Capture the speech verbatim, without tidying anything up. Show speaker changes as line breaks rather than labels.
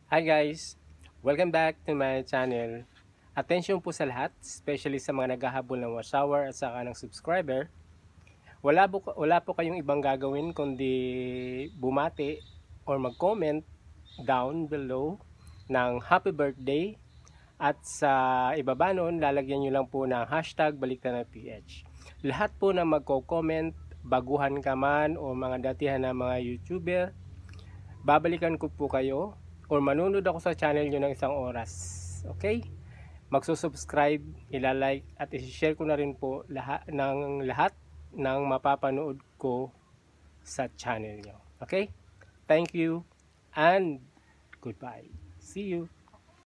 Hi guys! Welcome back to my channel. Attention po sa lahat, especially sa mga naghahabol ng watch hour at saka ng subscriber. Wala po, wala po kayong ibang gagawin kundi bumati or mag-comment down below ng happy birthday. At sa ibaba nun, lalagyan nyo lang po ng hashtag BalikTanawph. Lahat po na magko-comment, baguhan ka man o mga datihan na mga YouTuber, babalikan ko po kayo or manunod ako sa channel nyo ng isang oras. Okay? Magsusubscribe, ilalike at i-share ko na rin po lahat, ng lahat ng mapapanood ko sa channel nyo. Okay? Thank you and goodbye. See you!